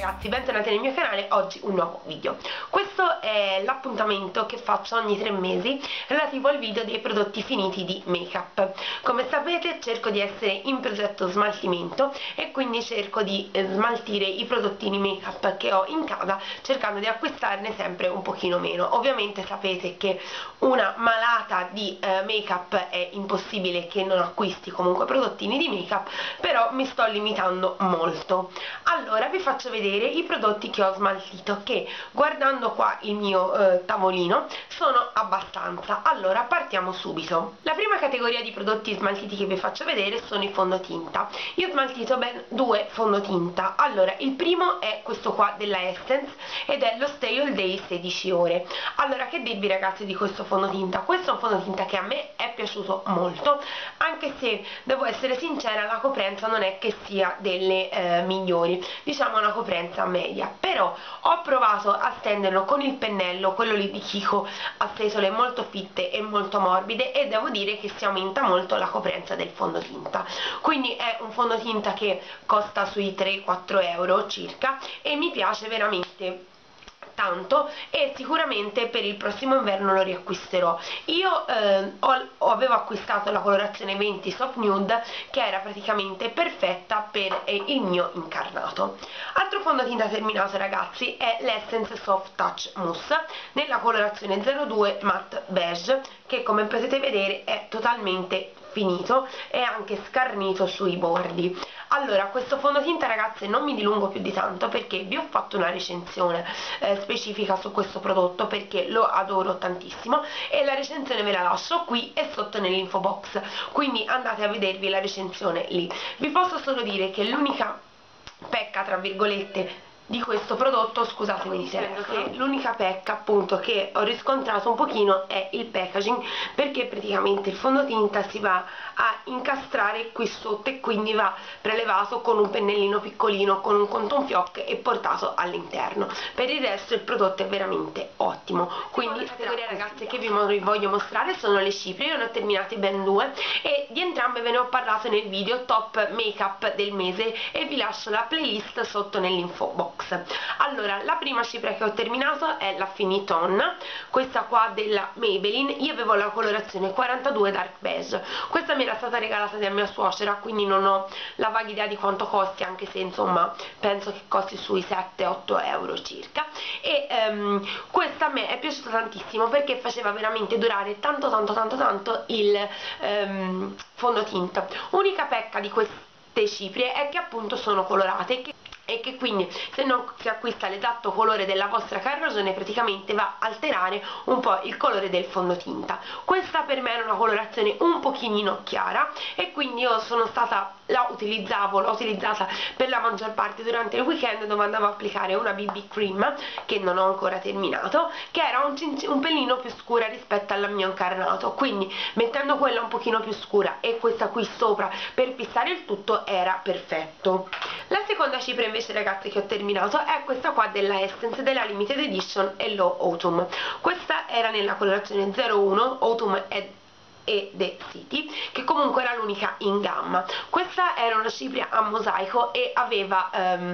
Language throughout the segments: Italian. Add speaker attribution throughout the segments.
Speaker 1: ragazzi, bentornati nel mio canale. Oggi un nuovo video. Questo è l'appuntamento che faccio ogni 3 mesi relativo al video dei prodotti finiti di make up. Come sapete cerco di essere in progetto smaltimento e quindi cerco di smaltire i prodottini make up che ho in casa, cercando di acquistarne sempre un pochino meno. Ovviamente sapete che una malata di make up è impossibile che non acquisti comunque prodottini di make up, però mi sto limitando molto. Allora vi faccio vedere i prodotti che ho smaltito, che guardando qua il mio tavolino sono abbastanza. Allora partiamo subito. La prima categoria di prodotti smaltiti che vi faccio vedere sono i fondotinta. Io ho smaltito ben 2 fondotinta. Allora il primo è questo qua della Essence ed è lo Stay All Day 16 ore. Allora che dirvi ragazzi di questo fondotinta? Questo è un fondotinta che a me è piaciuto molto, anche se devo essere sincera, la coprenza non è che sia delle migliori, diciamo una coprenza media, però ho provato a stenderlo con il pennello, quello lì di Kiko, a setole molto fitte e molto morbide, e devo dire che si aumenta molto la coprenza del fondotinta. Quindi è un fondotinta che costa sui 3-4 euro circa e mi piace veramente tanto, e sicuramente per il prossimo inverno lo riacquisterò. Io avevo acquistato la colorazione 20 Soft Nude, che era praticamente perfetta per il mio incarnato. Altro fondotinta terminato ragazzi è l'Essence Soft Touch Mousse nella colorazione 02 Matte Beige, che come potete vedere è totalmente finito e anche scarnito sui bordi. Allora, questo fondotinta ragazze non mi dilungo più di tanto, perché vi ho fatto una recensione specifica su questo prodotto, perché lo adoro tantissimo, e la recensione ve la lascio qui e sotto nell'info box, quindi andate a vedervi la recensione lì. Vi posso solo dire che l'unica pecca tra virgolette di questo prodotto, scusatemi dicendo che l'unica pecca appunto che ho riscontrato un pochino è il packaging, perché praticamente il fondotinta si va a incastrare qui sotto e quindi va prelevato con un pennellino piccolino, con un cotton fioc, e portato all'interno. Per il resto il prodotto è veramente ottimo. Quindi la categoria ragazze che vi voglio mostrare sono le ciprie. Io ne ho terminate ben 2 e di entrambe ve ne ho parlato nel video top make up del mese, e vi lascio la playlist sotto nell'info box. Allora, la prima cipria che ho terminato è la Finiton, questa qua della Maybelline. Io avevo la colorazione 42 Dark Beige. Questa mi era stata regalata da mia suocera, quindi non ho la vaga idea di quanto costi, anche se insomma penso che costi sui 7-8 euro circa. E questa a me è piaciuta tantissimo, perché faceva veramente durare tanto il fondotinta. Unica pecca di queste ciprie è che appunto sono colorate, e che quindi se non si acquista l'esatto colore della vostra carnagione praticamente va a alterare un po' il colore del fondotinta. Questa per me era una colorazione un pochino chiara, e quindi io l'ho utilizzata per la maggior parte durante il weekend, dove andavo a applicare una BB cream che non ho ancora terminato, che era un pelino più scura rispetto al mio incarnato, quindi mettendo quella un pochino più scura e questa qui sopra per fissare il tutto era perfetto. La seconda cipria invece ragazzi che ho terminato è questa qua della Essence della Limited Edition Hello Autumn. Questa era nella colorazione 01 Autumn e The City, che comunque era l'unica in gamma. Questa era una cipria a mosaico e aveva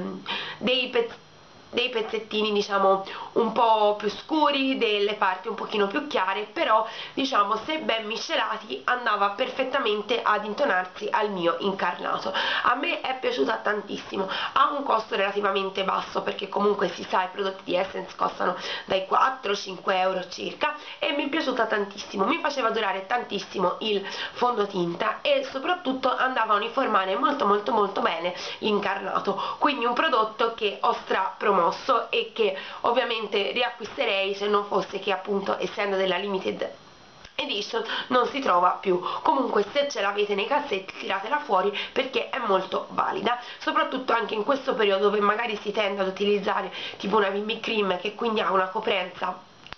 Speaker 1: dei pezzettini diciamo un po' più scuri, delle parti un pochino più chiare, però diciamo se ben miscelati andava perfettamente ad intonarsi al mio incarnato. A me è piaciuta tantissimo, ha un costo relativamente basso, perché comunque si sa i prodotti di Essence costano dai 4-5 euro circa, e mi è piaciuta tantissimo, mi faceva durare tantissimo il fondotinta e soprattutto andava a uniformare molto bene l'incarnato. Quindi un prodotto che ho promosso e che ovviamente riacquisterei se non fosse che appunto, essendo della Limited Edition, non si trova più. Comunque se ce l'avete nei cassetti tiratela fuori, perché è molto valida, soprattutto anche in questo periodo dove magari si tende ad utilizzare tipo una BB cream, che quindi ha una coprenza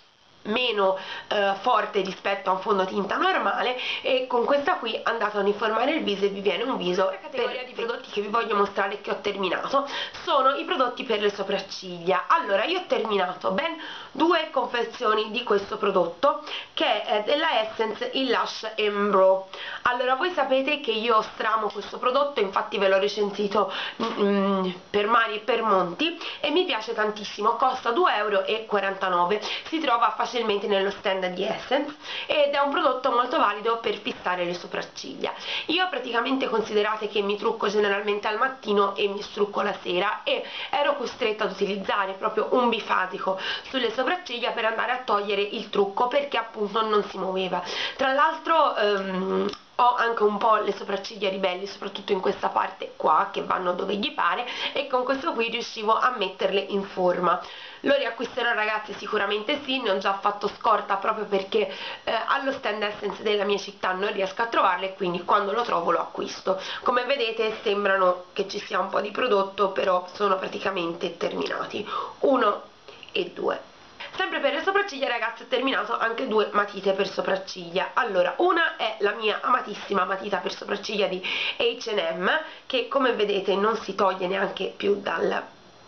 Speaker 1: meno forte rispetto a un fondotinta normale, e con questa qui andate a uniformare il viso e vi viene un viso. La categoria di prodotti che vi voglio mostrare che ho terminato sono i prodotti per le sopracciglia. Allora, io ho terminato ben 2 confezioni di questo prodotto, che è della Essence il Lash Brow. Allora, voi sapete che io stramo questo prodotto, infatti ve l'ho recensito per mari e per monti, e mi piace tantissimo. Costa 2,49 €, si trova facilmente nello stand di Essence ed è un prodotto molto valido per fissare le sopracciglia. Io praticamente, considerate che mi trucco generalmente al mattino e mi strucco la sera, e ero costretta ad utilizzare proprio un bifasico sulle sopracciglia per andare a togliere il trucco, perché appunto non si muoveva. Tra l'altro ho anche un po' le sopracciglia ribelli, soprattutto in questa parte qua, che vanno dove gli pare, e con questo qui riuscivo a metterle in forma. Lo riacquisterò, ragazzi, sicuramente sì, ne ho già fatto scorta proprio perché allo stand Essence della mia città non riesco a trovarle, quindi quando lo trovo lo acquisto. Come vedete sembrano che ci sia un po' di prodotto, però sono praticamente terminati. 1 e 2. Sempre per le sopracciglia, ragazzi, ho terminato anche 2 matite per sopracciglia. Allora, una è la mia amatissima matita per sopracciglia di H&M, che come vedete non si toglie neanche più dal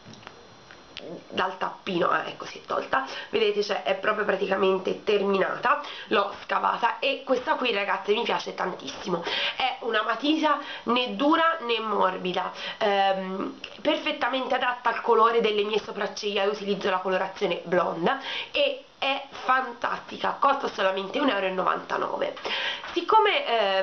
Speaker 1: tappino. Ecco, si è tolta, vedete, cioè è proprio praticamente terminata. L'ho scavata e questa qui, ragazzi, mi piace tantissimo. È una matita né dura né morbida, perfettamente adatta al colore delle mie sopracciglia. Io utilizzo la colorazione blonda e è fantastica, costa solamente 1,99 €. Siccome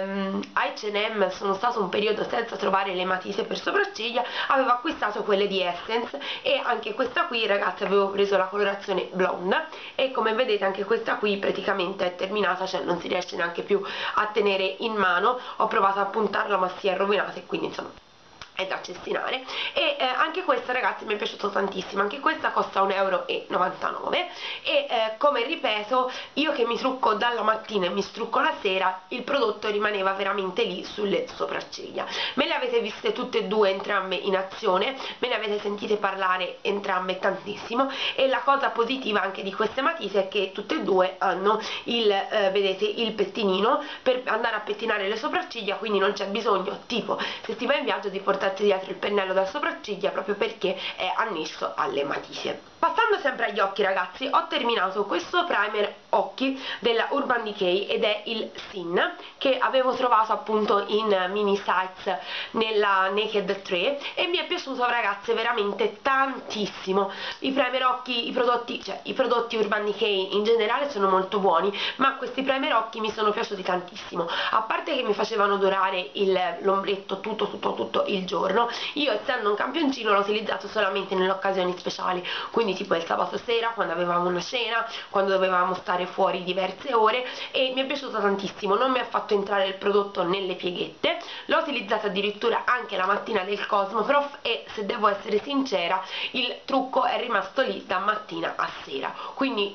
Speaker 1: H&M sono stato un periodo senza trovare le matite per sopracciglia, avevo acquistato quelle di Essence, e anche questa qui, ragazzi, avevo preso la colorazione blonda, e come vedete anche questa qui praticamente è terminata, cioè non si riesce neanche più a tenere in mano. Ho provato a puntarla ma si è rovinata, e quindi insomma è da cestinare. E anche questa, ragazzi, mi è piaciuta tantissimo. Anche questa costa 1,99 € e come ripeto, io che mi trucco dalla mattina e mi strucco la sera, il prodotto rimaneva veramente lì sulle sopracciglia. Me le avete viste tutte e due, entrambe in azione, me ne avete sentite parlare entrambe tantissimo, e la cosa positiva anche di queste matite è che tutte e due hanno il vedete, il pettinino per andare a pettinare le sopracciglia, quindi non c'è bisogno, tipo se si va in viaggio, di portarsi dietro il pennello da sopracciglia, proprio perché è annesso alle matite. Passando sempre agli occhi, ragazzi, ho terminato questo primer occhi della Urban Decay ed è il Sin, che avevo trovato appunto in mini size nella Naked 3 e mi è piaciuto, ragazze, veramente tantissimo. I primer occhi, i prodotti Urban Decay in generale sono molto buoni, ma questi primer occhi mi sono piaciuti tantissimo. A parte che mi facevano dorare l'ombretto tutto il giorno, io, essendo un campioncino, l'ho utilizzato solamente nelle occasioni speciali, quindi tipo il sabato sera, quando avevamo una cena, quando dovevamo stare fuori diverse ore, e mi è piaciuto tantissimo. Non mi ha fatto entrare il prodotto nelle pieghette, l'ho utilizzato addirittura anche la mattina del Cosmoprof, e se devo essere sincera, il trucco è rimasto lì da mattina a sera. Quindi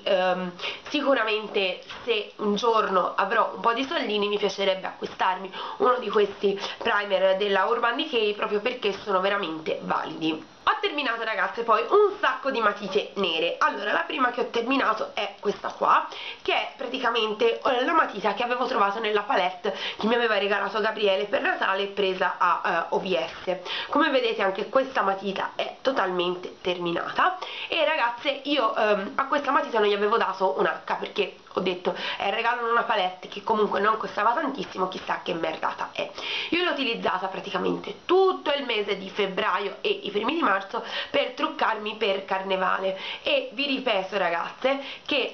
Speaker 1: sicuramente, se un giorno avrò un po' di soldini, mi piacerebbe acquistarmi uno di questi primer della Urban Decay, proprio perché sono veramente validi. Ho terminato, ragazze, poi un sacco di matite nere. Allora, la prima che ho terminato è questa qua, che è praticamente la matita che avevo trovato nella palette che mi aveva regalato Gabriele per Natale, presa a OVS. Come vedete, anche questa matita è totalmente terminata, e ragazze, io a questa matita non gli avevo dato un H, perché ho detto è il regalo in una palette che comunque non costava tantissimo, chissà che merdata è. Io l'ho utilizzata praticamente tutto il mese di febbraio e i primi di marzo per truccarmi per carnevale, e vi ripeto, ragazze, che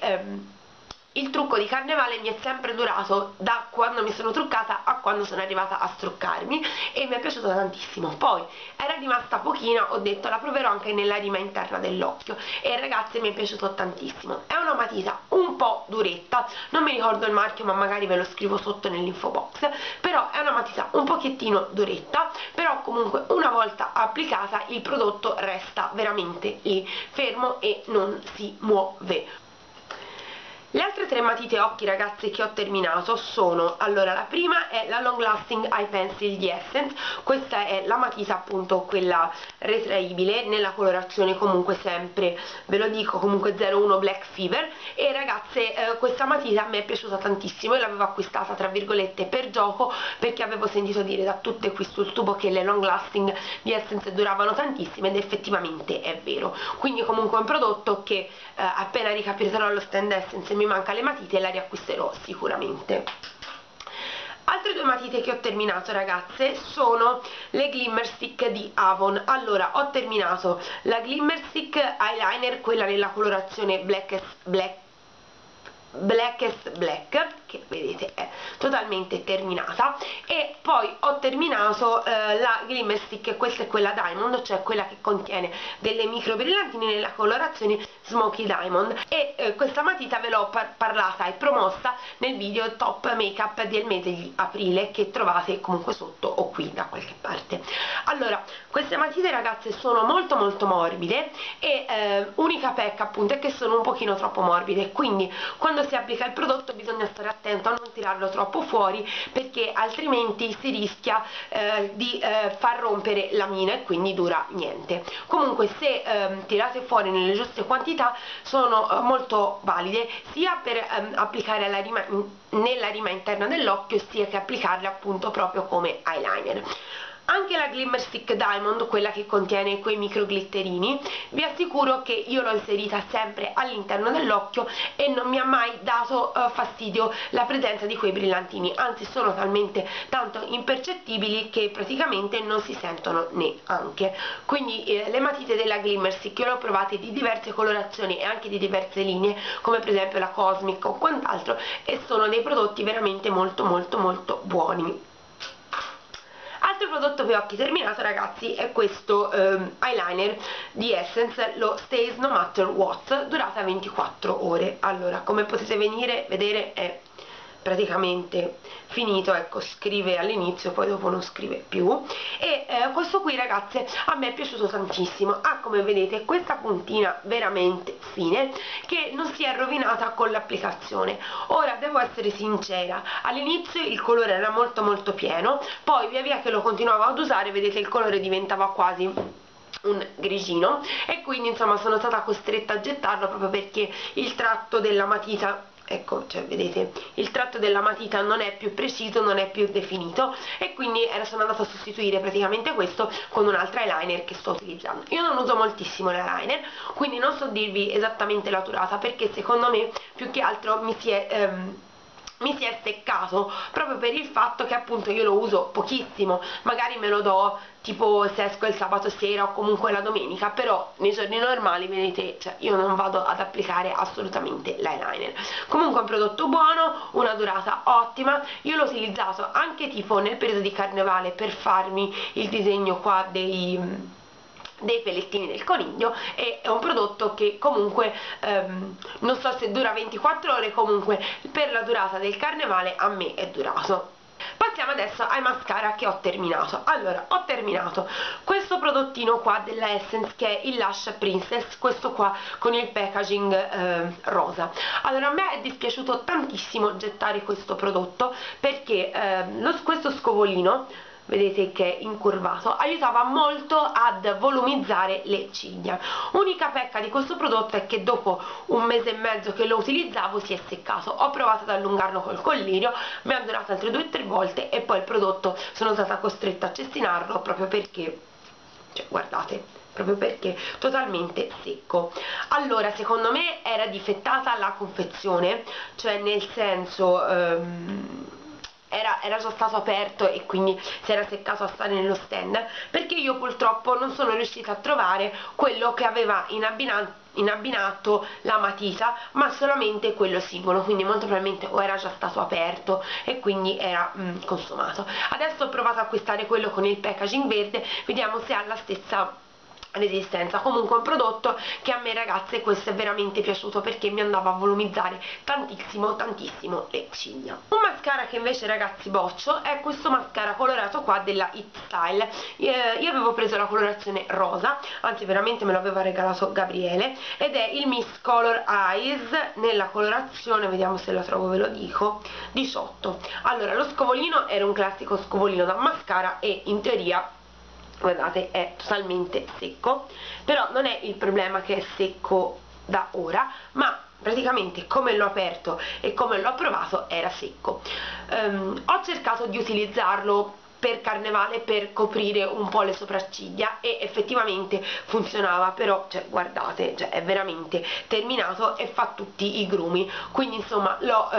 Speaker 1: il trucco di carnevale mi è sempre durato da quando mi sono truccata a quando sono arrivata a struccarmi, e mi è piaciuto tantissimo. Poi era rimasta pochina, ho detto la proverò anche nella rima interna dell'occhio, e ragazzi, mi è piaciuto tantissimo. È una matita un po' duretta, non mi ricordo il marchio, ma magari ve lo scrivo sotto nell'info box, però è una matita un pochettino duretta, però comunque una volta applicata il prodotto resta veramente lì fermo e non si muove. Le altre tre matite occhi, ragazze, che ho terminato sono, allora, la prima è la Long Lasting Eye Pencil di Essence. Questa è la matita, appunto, quella retraibile, nella colorazione comunque sempre, ve lo dico, comunque 01 Black Fever. E ragazze, questa matita a me è piaciuta tantissimo, io l'avevo acquistata tra virgolette per gioco, perché avevo sentito dire da tutte qui sul tubo che le Long Lasting di Essence duravano tantissime, ed effettivamente è vero. Quindi comunque è un prodotto che appena ricapiterò allo stand Essence mi manca le matite e la riacquisterò sicuramente. Altre due matite che ho terminato, ragazze, sono le Glimmer Stick di Avon. Allora, ho terminato la Glimmer Stick Eyeliner, quella nella colorazione Blackest Black, che vedete è totalmente terminata, e poi ho terminato la Glimmer Stick, questa è quella Diamond, cioè quella che contiene delle micro brillantini nella colorazione Smoky Diamond, e questa matita ve l'ho parlata e promossa nel video top makeup del mese di aprile, che trovate comunque sotto o qui da qualche parte. Allora, queste matite, ragazze, sono molto morbide, e unica pecca appunto è che sono un pochino troppo morbide, quindi quando si applica il prodotto bisogna stare attento a non tirarlo troppo fuori, perché altrimenti si rischia di far rompere la mina e quindi dura niente. Comunque, se tirate fuori nelle giuste quantità, sono molto valide sia per applicare nella rima interna dell'occhio, sia che applicarle appunto proprio come eyeliner. Anche la Glimmer Stick Diamond, quella che contiene quei micro glitterini, vi assicuro che io l'ho inserita sempre all'interno dell'occhio e non mi ha mai dato fastidio la presenza di quei brillantini, anzi sono talmente tanto impercettibili che praticamente non si sentono neanche. Quindi le matite della Glimmer Stick io le ho provate di diverse colorazioni e anche di diverse linee, come per esempio la Cosmic o quant'altro, e sono dei prodotti veramente molto buoni. Altro prodotto per occhi terminato, ragazzi, è questo eyeliner di Essence, lo Stays No Matter What, durata 24 ore. Allora, come potete vedere è praticamente finito, ecco, scrive all'inizio, poi dopo non scrive più, e questo qui, ragazze, a me è piaciuto tantissimo. Ha, come vedete, questa puntina veramente fine che non si è rovinata con l'applicazione. Ora devo essere sincera, all'inizio il colore era molto pieno, poi via via che lo continuavo ad usare, vedete, il colore diventava quasi un grigino, e quindi insomma sono stata costretta a gettarlo, proprio perché il tratto della matita, ecco, cioè vedete, il tratto della matita non è più preciso, non è più definito, e quindi sono andata a sostituire praticamente questo con un altro eyeliner che sto utilizzando. Io non uso moltissimo l'eyeliner, quindi non so dirvi esattamente la durata, perché secondo me più che altro mi si è steccato, proprio per il fatto che appunto io lo uso pochissimo, magari me lo do tipo se esco il sabato sera o comunque la domenica, però nei giorni normali, vedete, cioè io non vado ad applicare assolutamente l'eyeliner. Comunque è un prodotto buono, una durata ottima, io l'ho utilizzato anche tipo nel periodo di carnevale per farmi il disegno qua dei pellettini del coniglio, e è un prodotto che comunque non so se dura 24 ore, comunque per la durata del carnevale a me è durato. Passiamo adesso ai mascara che ho terminato. Allora, ho terminato questo prodottino qua della Essence, che è il Lush Princess, questo qua con il packaging rosa. Allora, a me è dispiaciuto tantissimo gettare questo prodotto, perché questo scovolino, vedete che è incurvato, aiutava molto ad volumizzare le ciglia. Unica pecca di questo prodotto è che dopo un mese e mezzo che lo utilizzavo si è seccato. Ho provato ad allungarlo col collirio, mi ha durato altre 2-3 volte, e poi il prodotto sono stata costretta a cestinarlo, proprio perché, cioè, guardate, proprio perché totalmente secco. Allora, secondo me era difettata la confezione, cioè nel senso era già stato aperto e quindi si era seccato a stare nello stand, perché io purtroppo non sono riuscita a trovare quello che aveva in abbinato la matita, ma solamente quello singolo, quindi molto probabilmente o era già stato aperto e quindi era consumato. Adesso ho provato a acquistare quello con il packaging verde, vediamo se ha la stessa resistenza. Comunque è un prodotto che a me, ragazze, questo è veramente piaciuto perché mi andava a volumizzare tantissimo tantissimo le ciglia. Un mascara che invece, ragazzi, boccio è questo mascara colorato qua della It Style. Io avevo preso la colorazione rosa, anzi veramente me l'aveva regalato Gabriele, ed è il Miss Color Eyes nella colorazione, vediamo se la trovo, ve lo dico, 18. Allora, lo scovolino era un classico scovolino da mascara e in teoria, guardate, è totalmente secco, però non è il problema che è secco da ora, ma praticamente come l'ho aperto e come l'ho provato era secco. Ho cercato di utilizzarlo per carnevale per coprire un po' le sopracciglia e effettivamente funzionava, però cioè, guardate, cioè, è veramente terminato e fa tutti i grumi, quindi insomma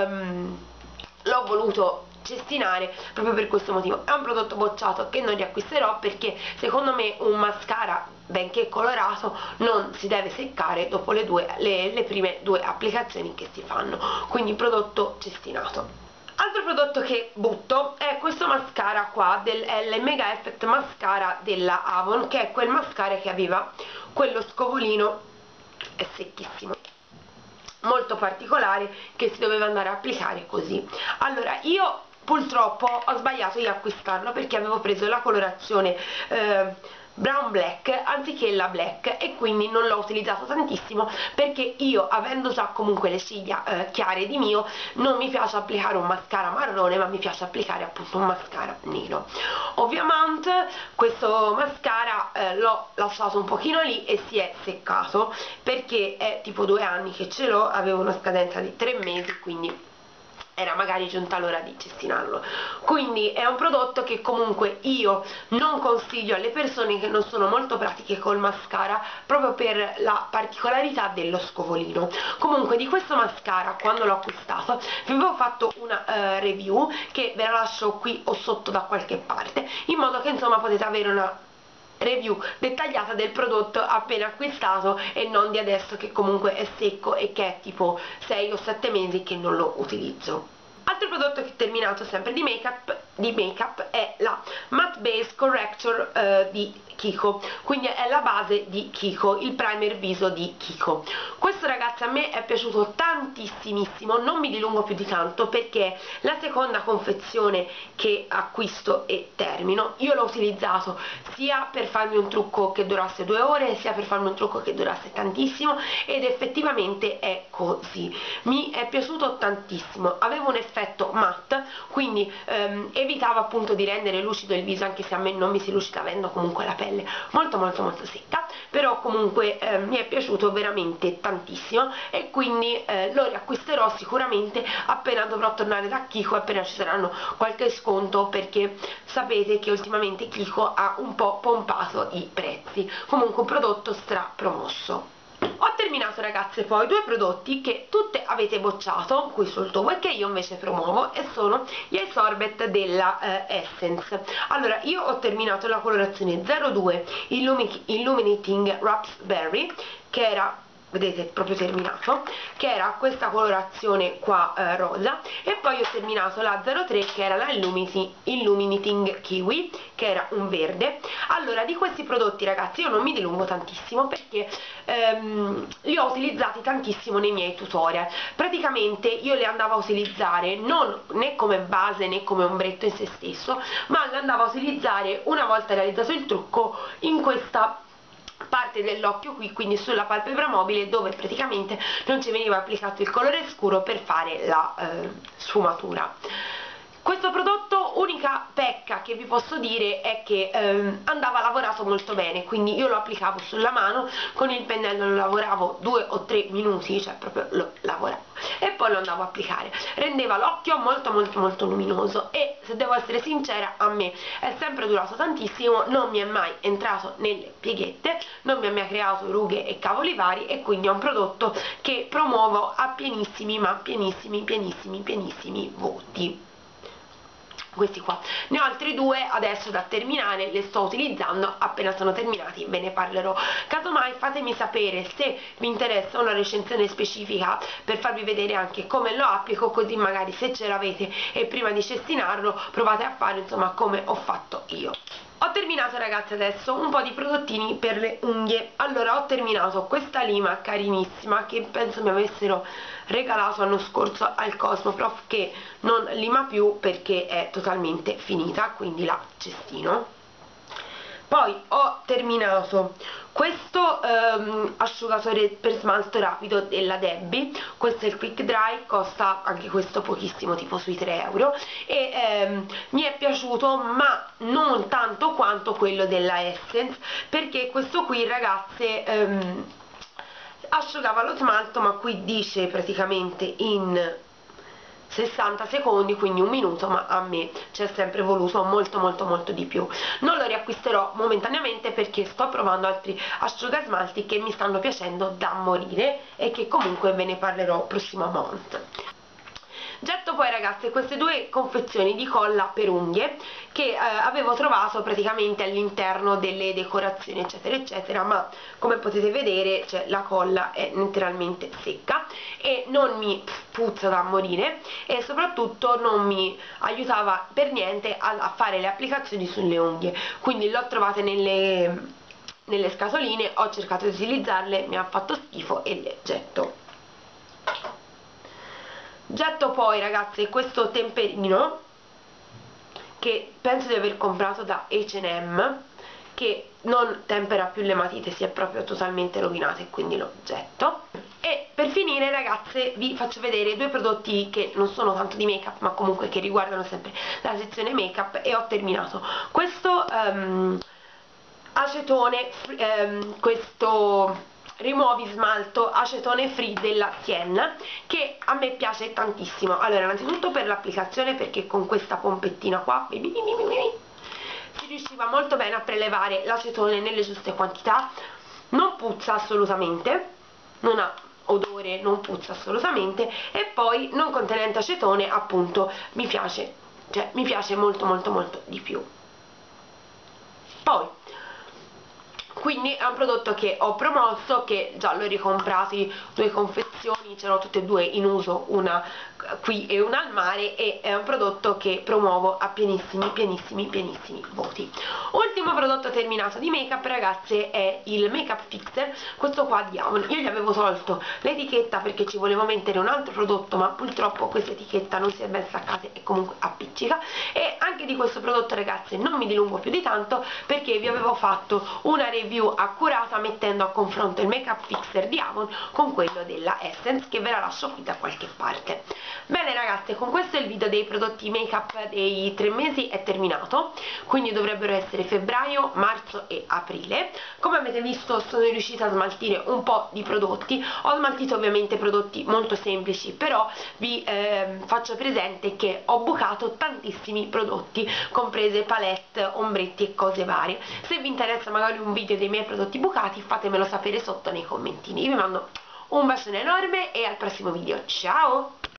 Speaker 1: l'ho voluto cestinare proprio per questo motivo. È un prodotto bocciato che non riacquisterò perché secondo me un mascara, benché colorato, non si deve seccare dopo le prime due applicazioni che si fanno, quindi prodotto cestinato. Altro prodotto che butto è questo mascara qua, il Mega Effect Mascara della Avon, che è quel mascara che aveva quello scovolino, è secchissimo, molto particolare, che si doveva andare a applicare così. Allora, io purtroppo ho sbagliato di acquistarlo perché avevo preso la colorazione brown black anziché la black e quindi non l'ho utilizzato tantissimo perché io, avendo già comunque le ciglia chiare di mio, non mi piace applicare un mascara marrone, ma mi piace applicare appunto un mascara nero. Ovviamente questo mascara l'ho lasciato un pochino lì e si è seccato perché è tipo 2 anni che ce l'ho, avevo una scadenza di 3 mesi, quindi era magari giunta l'ora di cestinarlo. Quindi è un prodotto che comunque io non consiglio alle persone che non sono molto pratiche col mascara, proprio per la particolarità dello scovolino. Comunque di questo mascara, quando l'ho acquistato, vi avevo fatto una review che ve la lascio qui o sotto da qualche parte, in modo che insomma potete avere una review dettagliata del prodotto appena acquistato e non di adesso che comunque è secco e che è tipo 6 o 7 mesi che non lo utilizzo. Altro prodotto che ho terminato sempre di make-up è la Matte Base Corrector di Kiko, quindi è la base di Kiko, il primer viso di Kiko. Questo, ragazzi, a me è piaciuto tantissimissimo, non mi dilungo più di tanto perché la seconda confezione che acquisto e termino, io l'ho utilizzato sia per farmi un trucco che durasse 2 ore, sia per farmi un trucco che durasse tantissimo, ed effettivamente è così. Mi è piaciuto tantissimo, aveva un effetto matte, quindi evitava appunto di rendere lucido il viso, anche se a me non mi si lucida avendo comunque la pelle molto molto molto secca, però comunque mi è piaciuto veramente tantissimo e quindi lo riacquisterò sicuramente appena dovrò tornare da Kiko, appena ci saranno qualche sconto, perché sapete che ultimamente Kiko ha un po' pompato i prezzi. Comunque un prodotto stra promosso. Ho terminato, ragazze, poi 2 prodotti che tutte avete bocciato qui sul tubo e che io invece promuovo, e sono gli eye sorbet della Essence. Allora, io ho terminato la colorazione 02 Illuminating Raspberry, che era, vedete, proprio terminato, che era questa colorazione qua rosa, e poi ho terminato la 03 che era la Illuminating Kiwi, che era un verde. Allora, di questi prodotti, ragazzi, io non mi dilungo tantissimo perché li ho utilizzati tantissimo nei miei tutorial. Praticamente io li andavo a utilizzare non né come base né come ombretto in se stesso, ma li andavo a utilizzare una volta realizzato il trucco in questa parte dell'occhio qui, quindi sulla palpebra mobile, dove praticamente non ci veniva applicato il colore scuro per fare la sfumatura. Questo prodotto, unica pecca che vi posso dire è che andava lavorato molto bene, quindi io lo applicavo sulla mano, con il pennello lo lavoravo 2 o 3 minuti, cioè proprio lo lavoravo, e poi lo andavo a applicare. Rendeva l'occhio molto molto molto luminoso e, se devo essere sincera, a me è sempre durato tantissimo, non mi è mai entrato nelle pieghette, non mi ha mai creato rughe e cavoli vari, e quindi è un prodotto che promuovo a pienissimi, ma pienissimi, pienissimi, pienissimi voti. Questi qua, ne ho altri 2 adesso da terminare, le sto utilizzando, appena sono terminati ve ne parlerò. Casomai fatemi sapere se vi interessa una recensione specifica per farvi vedere anche come lo applico, così magari se ce l'avete e prima di cestinarlo provate a fare insomma come ho fatto io. Ho terminato ragazzi adesso un po' di prodottini per le unghie. Allora ho terminato questa lima carinissima che penso mi avessero regalato l'anno scorso al Cosmoprof, che non lima più perché è totalmente finita, quindi la cestino. Poi ho terminato questo asciugatore per smalto rapido della Debbie. Questo è il Quick Dry, costa anche questo pochissimo, tipo sui 3 euro, e mi è piaciuto, ma non tanto quanto quello della Essence, perché questo qui ragazze asciugava lo smalto, ma qui dice praticamente in 60 secondi, quindi un minuto, ma a me ci è sempre voluto molto molto molto di più. Non lo riacquisterò momentaneamente perché sto provando altri asciugasmalti che mi stanno piacendo da morire e che comunque ve ne parlerò prossimo month. Getto poi ragazze queste due confezioni di colla per unghie che avevo trovato praticamente all'interno delle decorazioni eccetera eccetera, ma come potete vedere, cioè, la colla è letteralmente secca e non mi puzza da morire, e soprattutto non mi aiutava per niente a fare le applicazioni sulle unghie, quindi le ho trovate nelle scatoline, ho cercato di utilizzarle, mi ha fatto schifo e le getto. Getto poi ragazze questo temperino che penso di aver comprato da H&M, che non tempera più le matite, si è proprio totalmente rovinato e quindi lo getto. E per finire ragazze vi faccio vedere due prodotti che non sono tanto di make up ma comunque che riguardano sempre la sezione make up, e ho terminato questo acetone, questo rimuovi smalto acetone free della Sienna, che a me piace tantissimo. Allora, innanzitutto per l'applicazione, perché con questa pompettina qua si riusciva molto bene a prelevare l'acetone nelle giuste quantità, non puzza assolutamente, non ha odore, non puzza assolutamente, e poi non contenente acetone, appunto mi piace, cioè mi piace molto molto molto di più. Poi quindi è un prodotto che ho promosso, che già l'ho ricomprati, due confezioni, ce l'ho tutte e due in uso, una qui e una al mare, e è un prodotto che promuovo a pienissimi pienissimi pienissimi voti. Ultimo prodotto terminato di make up ragazze è il Make Up Fixer, questo qua di Avon. Io gli avevo tolto l'etichetta perché ci volevo mettere un altro prodotto, ma purtroppo questa etichetta non si è ben staccata e comunque appiccica, e anche di questo prodotto ragazze non mi dilungo più di tanto perché vi avevo fatto una review accurata mettendo a confronto il Make Up Fixer di Avon con quello della Essence, che ve la lascio qui da qualche parte. Bene ragazze, con questo il video dei prodotti make up dei 3 mesi è terminato, quindi dovrebbero essere febbraio, marzo e aprile. Come avete visto sono riuscita a smaltire un po' di prodotti, ho smaltito ovviamente prodotti molto semplici, però vi faccio presente che ho bucato tantissimi prodotti, comprese palette, ombretti e cose varie. Se vi interessa magari un video dei miei prodotti bucati, fatemelo sapere sotto nei commentini. Io vi mando un bacione enorme e al prossimo video, ciao!